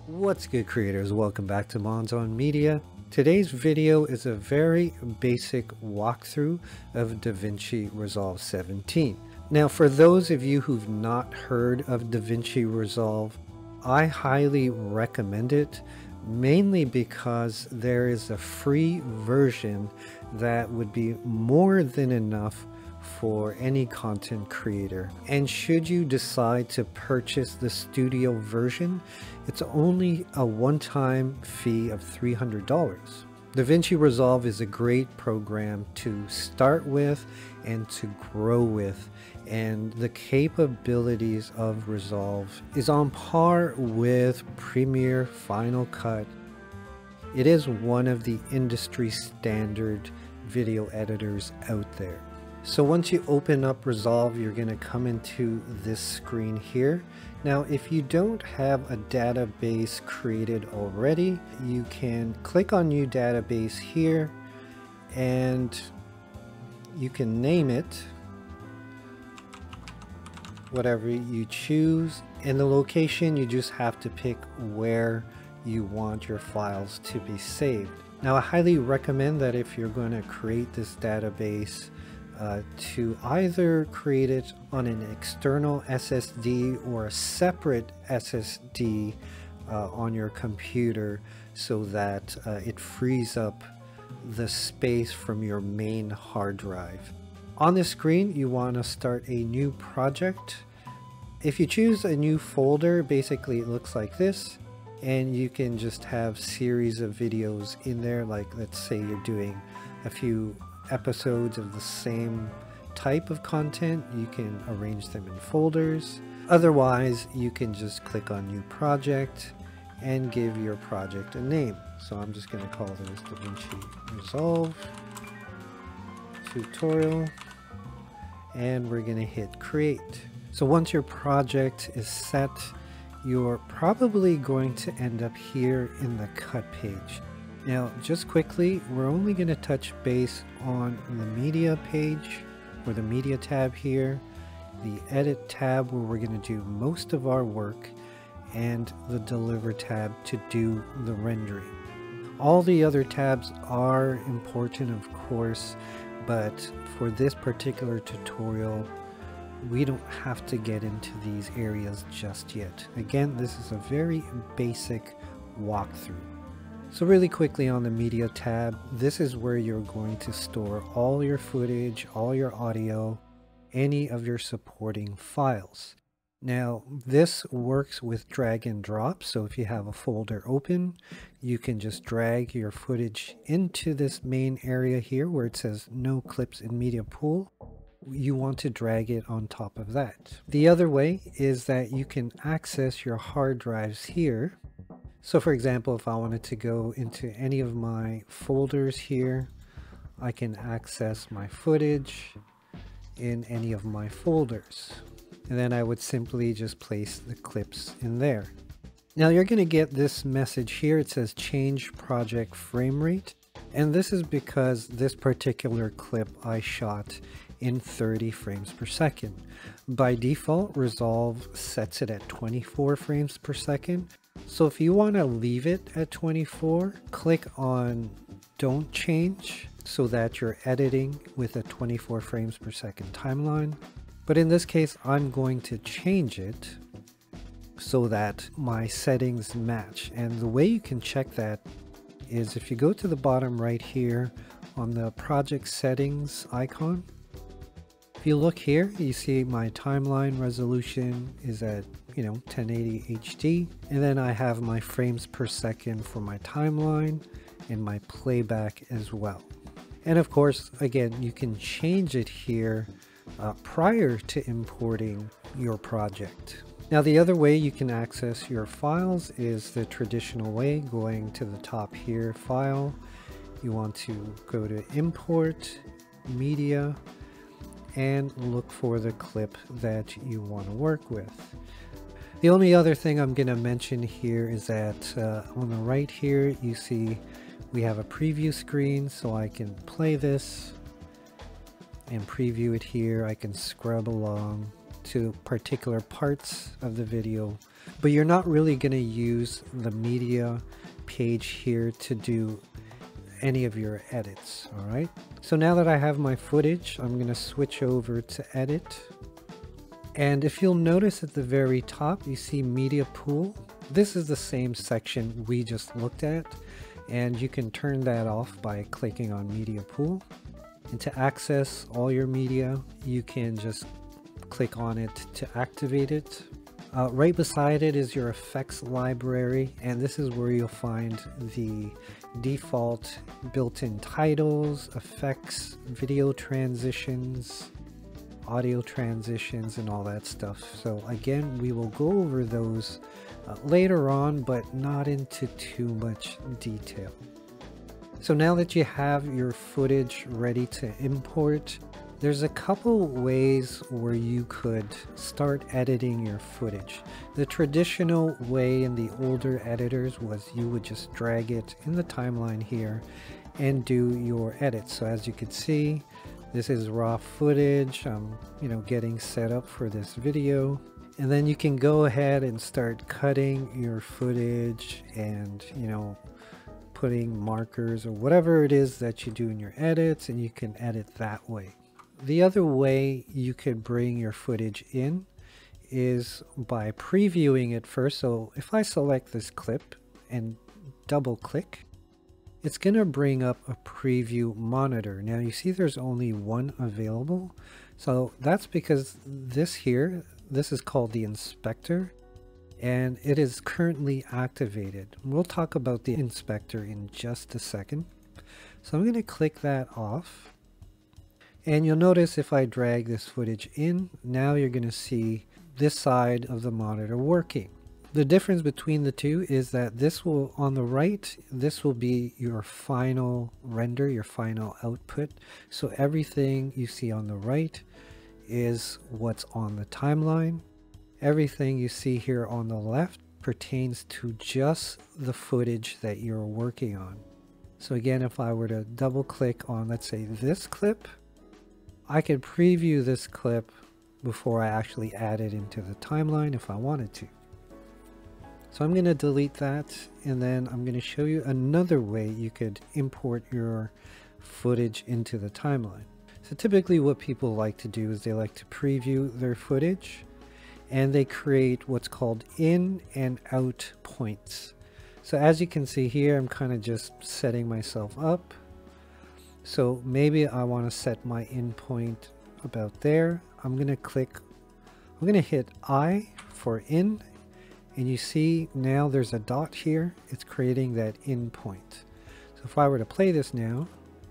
What's good, creators? Welcome back to Monzon Media. Today's video is a very basic walkthrough of Davinci Resolve 17. Now, for those of you who've not heard of Davinci Resolve, I highly recommend it, mainly because there is a free version that would be more than enough for any content creator. And should you decide to purchase the studio version, it's only a one-time fee of $300. Davinci Resolve is a great program to start with and to grow with, and the capabilities of Resolve is on par with Premiere, Final Cut. It is one of the industry standard video editors out there. So once you open up Resolve, you're going to come into this screen here. Now, if you don't have a database created already, you can click on New Database here, and you can name it whatever you choose. And the location, you just have to pick where you want your files to be saved. Now, I highly recommend that if you're going to create this database, to either create it on an external SSD or a separate SSD on your computer, so that it frees up the space from your main hard drive. On the screen, you want to start a new project. If you choose a new folder, basically it looks like this, and you can just have series of videos in there. Like, let's say you're doing a few episodes of the same type of content, you can arrange them in folders. Otherwise, you can just click on New Project and give your project a name. So I'm just going to call this Davinci Resolve Tutorial, and we're going to hit Create. So once your project is set, you're probably going to end up here in the Cut page. Now, just quickly, we're only going to touch base on the media page, or the media tab here, the edit tab where we're going to do most of our work, and the deliver tab to do the rendering. All the other tabs are important, of course, but for this particular tutorial, we don't have to get into these areas just yet. Again, this is a very basic walkthrough. So really quickly, on the media tab, this is where you're going to store all your footage, all your audio, any of your supporting files. Now, this works with drag and drop. So if you have a folder open, you can just drag your footage into this main area here where it says no clips in media pool. You want to drag it on top of that. The other way is that you can access your hard drives here. So for example, if I wanted to go into any of my folders here, I can access my footage in any of my folders. And then I would simply just place the clips in there. Now you're going to get this message here. It says change project frame rate. And this is because this particular clip I shot in 30 frames per second. By default, Resolve sets it at 24 frames per second. So if you want to leave it at 24, click on Don't Change so that you're editing with a 24 frames per second timeline. But in this case, I'm going to change it so that my settings match. And the way you can check that is if you go to the bottom right here on the project settings icon. If you look here, you see my timeline resolution is at 1080 HD, and then I have my frames per second for my timeline and my playback as well. And of course, again, you can change it here prior to importing your project. Now, the other way you can access your files is the traditional way, going to the top here, File. You want to go to Import, Media, and look for the clip that you want to work with. The only other thing I'm going to mention here is that on the right here, you see we have a preview screen, so I can play this and preview it here. I can scrub along to particular parts of the video but you're not really going to use the media page here to do any of your edits. All right, so now that I have my footage, I'm going to switch over to edit. And if you'll notice at the very top, you see media pool. This is the same section we just looked at, and you can turn that off by clicking on media pool. And to access all your media, you can just click on it to activate it. Right beside it is your effects library, and this is where you'll find the default built-in titles, effects, video transitions, audio transitions, and all that stuff. So again, we will go over those later on, but not into too much detail. So now that you have your footage ready to import, there's a couple ways where you could start editing your footage. The traditional way in the older editors was you would just drag it in the timeline here and do your edits. So as you can see, this is raw footage. I'm, getting set up for this video. And then you can go ahead and start cutting your footage and, putting markers or whatever it is that you do in your edits, and you can edit that way. The other way you could bring your footage in is by previewing it first. So if I select this clip and double click, it's going to bring up a preview monitor. Now you see there's only one available. So that's because this is called the inspector, and it is currently activated. We'll talk about the inspector in just a second. So I'm going to click that off. And you'll notice if I drag this footage in, now you're going to see this side of the monitor working. The difference between the two is that this will, on the right, this will be your final render, your final output. So everything you see on the right is what's on the timeline. Everything you see here on the left pertains to just the footage that you're working on. So again, if I were to double click on, let's say, this clip, I could preview this clip before I actually add it into the timeline if I wanted to. So I'm going to delete that, and then I'm going to show you another way you could import your footage into the timeline. So typically what people like to do is they like to preview their footage, and they create what's called in and out points. So as you can see here, I'm kind of just setting myself up. So maybe I want to set my in point about there. I'm going to hit I for in, and you see now there's a dot here. It's creating that in point. So if I were to play this now,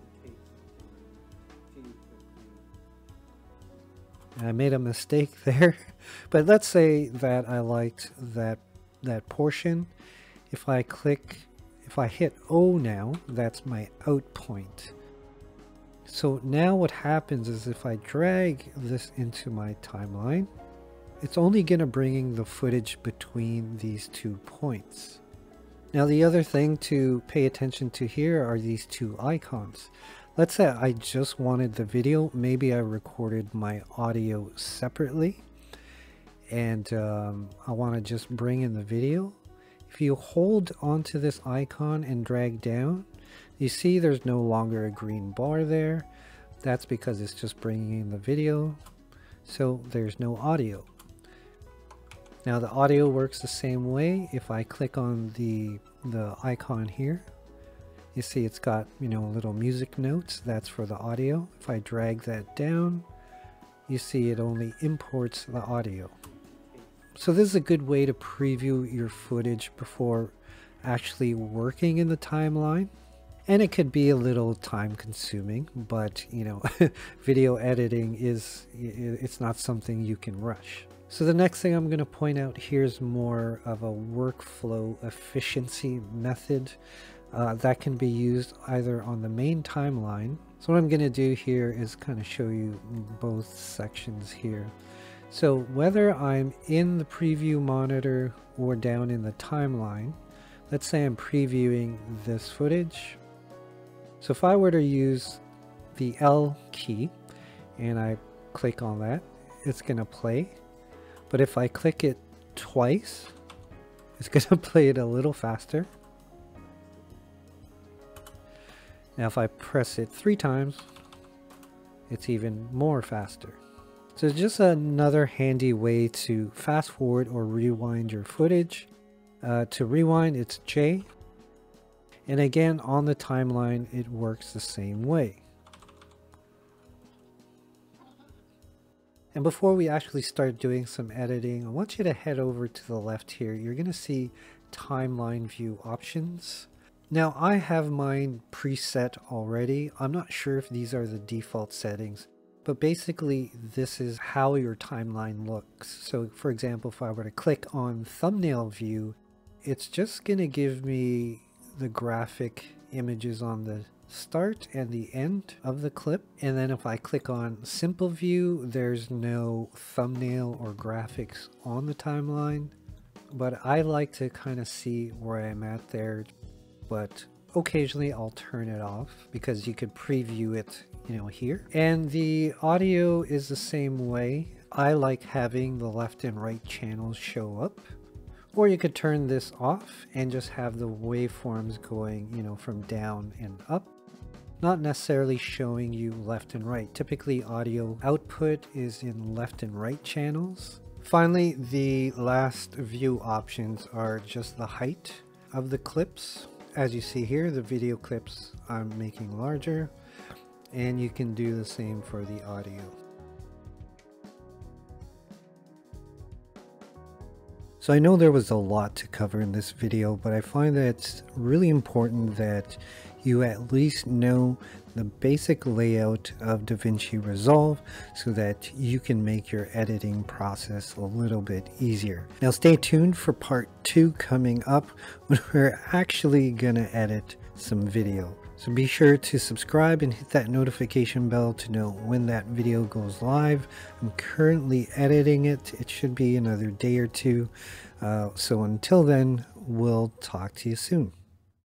I made a mistake there, but let's say that I liked that portion. If I hit O now, that's my out point. So now what happens is if I drag this into my timeline, it's only going to bring the footage between these 2 points. Now the other thing to pay attention to here are these 2 icons. Let's say I just wanted the video, maybe I recorded my audio separately, and I want to just bring in the video. If you hold onto this icon and drag down, you see there's no longer a green bar there. That's because it's just bringing in the video, so there's no audio. Now the audio works the same way. If I click on the icon here, you see it's got, little music notes. That's for the audio. If I drag that down, you see it only imports the audio. So this is a good way to preview your footage before actually working in the timeline. And it could be a little time consuming, but video editing it's not something you can rush. So the next thing I'm going to point out here is more of a workflow efficiency method that can be used either on the main timeline. So what I'm going to do here is kind of show you both sections here. So whether I'm in the preview monitor or down in the timeline, let's say I'm previewing this footage. So if I were to use the L key and I click on that, it's going to play. But if I click it twice, It's going to play it a little faster. Now if I press it 3 times, it's even more faster. So it's just another handy way to fast forward or rewind your footage. To rewind, it's J. And again, on the timeline, it works the same way. And before we actually start doing some editing, I want you to head over to the left here. You're going to see timeline view options. Now I have mine preset already. I'm not sure if these are the default settings, but basically this is how your timeline looks. So for example, if I were to click on thumbnail view, it's just going to give me the graphic images on the start and the end of the clip. And then if I click on simple view, there's no thumbnail or graphics on the timeline. But I like to kind of see where I'm at there. But occasionally I'll turn it off because you could preview it, here. And the audio is the same way. I like having the left and right channels show up. Or you could turn this off and just have the waveforms going, from down and up. Not necessarily showing you left and right. Typically audio output is in left and right channels. Finally, the last view options are just the height of the clips. As you see here, the video clips I'm making larger, and you can do the same for the audio. So I know there was a lot to cover in this video, but I find that it's really important that you at least know the basic layout of Davinci Resolve so that you can make your editing process a little bit easier. Now stay tuned for part 2 coming up when we're actually gonna edit some video. So be sure to subscribe and hit that notification bell to know when that video goes live. I'm currently editing it. It should be another day or two. So until then, we'll talk to you soon.